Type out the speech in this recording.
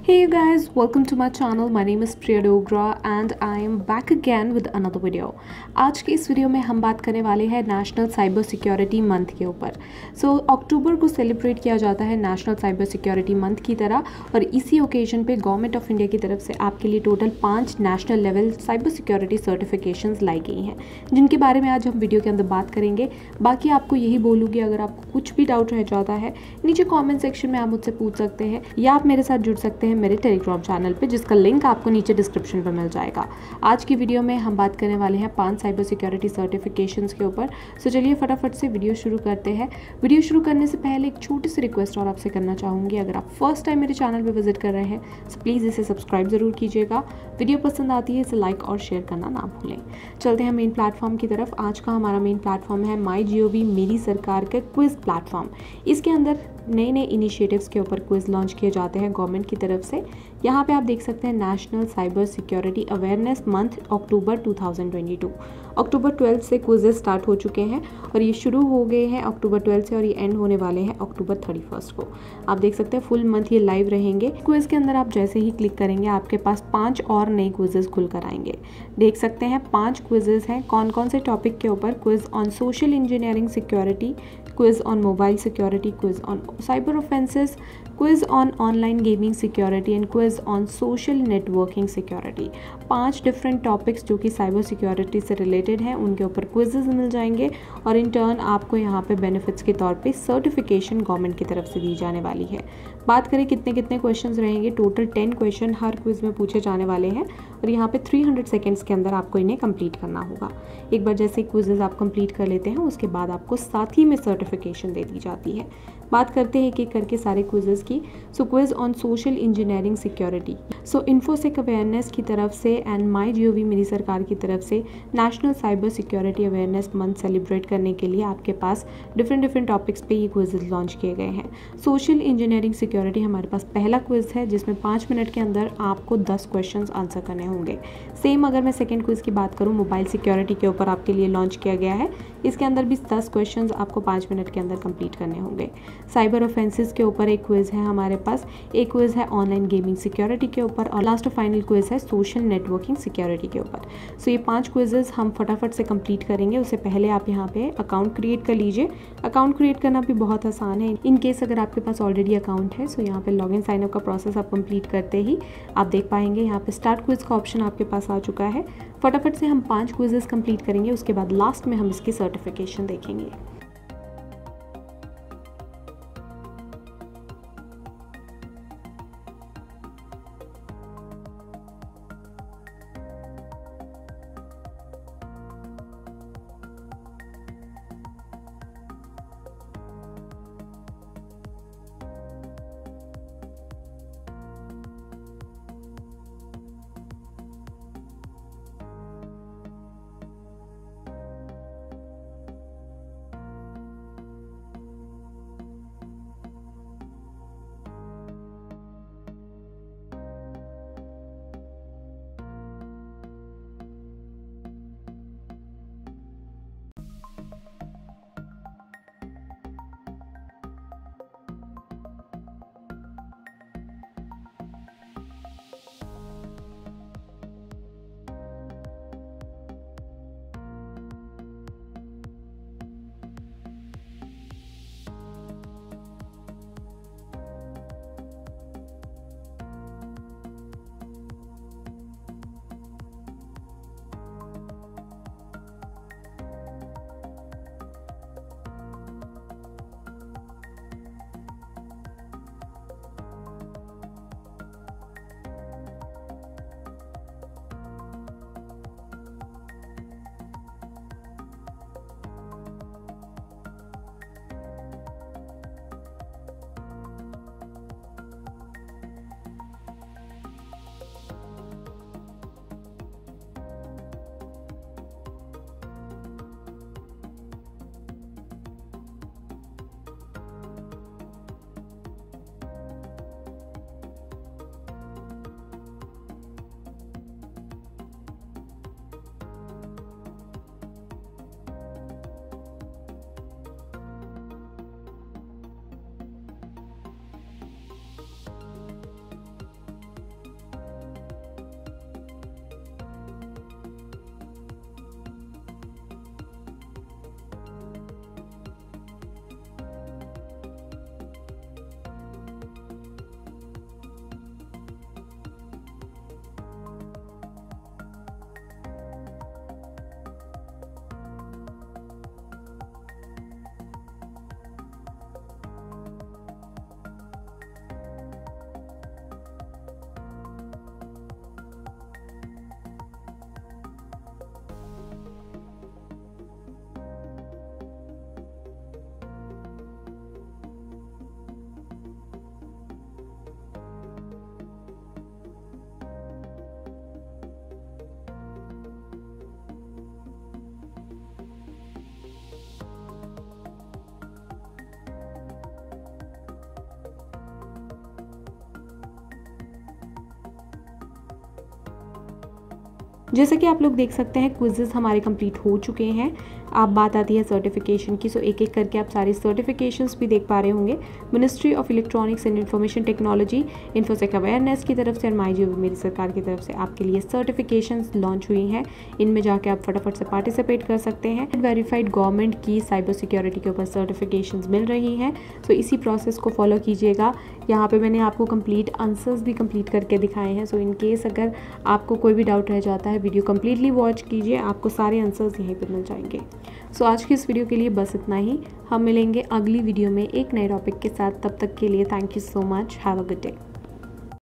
Hey you guys, welcome to my channel. My name is Priya Dogra and I am back again with another video. आज के इस video में हम बात करने वाले हैं नेशनल साइबर सिक्योरिटी मंथ के ऊपर। अक्टूबर को सेलिब्रेट किया जाता है नेशनल साइबर सिक्योरिटी मंथ की तरह, और इसी ओकेजन पे गवर्नमेंट ऑफ इंडिया की तरफ से आपके लिए total 5 national level cyber security certifications लाई गई हैं, जिनके बारे में आज हम वीडियो के अंदर बात करेंगे। बाकी आपको यही बोलूँगी, अगर आपको कुछ भी डाउट रह जाता है नीचे कॉमेंट सेक्शन में आप मुझसे पूछ सकते हैं, या आप मेरे साथ जुड़ सकते हैं मेरे टेलीग्राम चैनल पे, जिसका लिंक आपको नीचे डिस्क्रिप्शन पर मिल जाएगा। आज की वीडियो में हम बात करने वाले हैं 5 साइबर सिक्योरिटी सर्टिफिकेशंस के ऊपर। चलिए फटाफट से वीडियो शुरू करते हैं। वीडियो शुरू करने से पहले एक छोटी सी रिक्वेस्ट और आपसे करना चाहूँगी, अगर आप फर्स्ट टाइम मेरे चैनल पर विजिट कर रहे हैं तो प्लीज़ इसे सब्सक्राइब ज़रूर कीजिएगा। वीडियो पसंद आती है इसे लाइक और शेयर करना ना भूलें। चलते हैं मेन प्लेटफॉर्म की तरफ। आज का हमारा मेन प्लेटफॉर्म है MyGov मेरी सरकार का क्विज प्लेटफॉर्म। इसके अंदर नए नए इनिशिएटिव्स के ऊपर क्विज लॉन्च किए जाते हैं गवर्नमेंट की तरफ से। यहाँ पे आप देख सकते हैं national cyber security awareness month October 2022। अक्टूबर 12 से क्विजेस स्टार्ट हो चुके हैं और ये शुरू हो गए हैं अक्टूबर 12 से, और ये एंड होने वाले हैं अक्टूबर 31 को। आप देख सकते हैं फुल मंथ ये लाइव रहेंगे। क्विज के अंदर आप जैसे ही क्लिक करेंगे आपके पास 5 और नए क्विजेस खुल कर आएंगे। देख सकते हैं 5 क्विजेस हैं। कौन कौन से टॉपिक के ऊपर? Quiz on social engineering security, quiz on mobile security, quiz on cyber offences, quiz on online gaming security and quiz on social networking security. 5 different topics जो कि साइबर सिक्योरिटी से रिलेटेड हैं, उनके ऊपर क्विजेस मिल जाएंगे, और इन टर्न आपको यहाँ पे बेनिफिट्स के तौर पे सर्टिफिकेशन गवर्नमेंट की तरफ से दी जाने वाली है। बात करें कितने कितने क्वेश्चंस रहेंगे, टोटल 10 क्वेश्चन हर क्विज में पूछे जाने वाले हैं, और यहाँ पे 300 सेकेंड्स के अंदर आपको इन्हें कंप्लीट करना होगा। एक बार जैसे क्विजेज आप कंप्लीट कर लेते हैं उसके बाद आपको साथ ही में सर्टिफिकेशन दे दी जाती है। बात करते हैं एक एक करके सारे क्विजेस की। Quiz on social engineering security. Infosec awareness की तरफ से एंड MyGov मेरी सरकार की तरफ से national cyber security awareness month celebrate करने के लिए आपके पास डिफरेंट टॉपिक्स पे ये क्विजेस लॉन्च किए गए हैं। सोशल इंजीनियरिंग सिक्योरिटी हमारे पास पहला क्विज है, जिसमें 5 मिनट के अंदर आपको 10 क्वेश्चन आंसर करने होंगे। सेम अगर मैं सेकेंड क्विज की बात करूँ, मोबाइल सिक्योरिटी के ऊपर आपके लिए लॉन्च किया गया है। इसके अंदर भी 10 क्वेश्चन आपको 5 मिनट के अंदर कंप्लीट करने होंगे। साइबर ऑफेंसेस के ऊपर एक क्विज है हमारे पास, एक क्विज है ऑनलाइन गेमिंग सिक्योरिटी के ऊपर, और लास्ट और फाइनल क्विज है सोशल नेटवर्किंग सिक्योरिटी के ऊपर। ये 5 क्विजेस हम फटाफट से कंप्लीट करेंगे। उससे पहले आप यहाँ पे अकाउंट क्रिएट कर लीजिए। अकाउंट क्रिएट करना भी बहुत आसान है। इन केस अगर आपके पास ऑलरेडी अकाउंट है, यहाँ पे लॉगिन साइन अप का प्रोसेस आप कंप्लीट करते ही आप देख पाएंगे यहाँ पे स्टार्ट क्विज का ऑप्शन आपके पास आ चुका है। फटाफट से हम 5 क्विजेस कंप्लीट करेंगे, उसके बाद लास्ट में हम इसकी सर्टिफिकेशन देखेंगे। जैसा कि आप लोग देख सकते हैं क्विजेस हमारे कंप्लीट हो चुके हैं। आप बात आती है सर्टिफिकेशन की, सो एक एक करके आप सारी सर्टिफिकेशंस भी देख पा रहे होंगे। Ministry of electronics and information technology, Infosec awareness की तरफ से और माईजीओवी मेरी सरकार की तरफ से आपके लिए सर्टिफिकेशंस लॉन्च हुई हैं। इनमें जाके आप फटाफट से पार्टिसिपेट कर सकते हैं। वेरीफाइड गवर्नमेंट की साइबर सिक्योरिटी के ऊपर सर्टिफिकेशंस मिल रही हैं, सो इसी प्रोसेस को फॉलो कीजिएगा। यहाँ पे मैंने आपको कंप्लीट आंसर्स भी कंप्लीट करके दिखाए हैं, सो इन केस अगर आपको कोई भी डाउट रह जाता है वीडियो कंप्लीटली वॉच कीजिए, आपको सारे आंसर्स यहीं पे मिल जाएंगे। सो आज की इस वीडियो के लिए बस इतना ही। हम मिलेंगे अगली वीडियो में एक नए टॉपिक के साथ। तब तक के लिए thank you so much. Have a good day.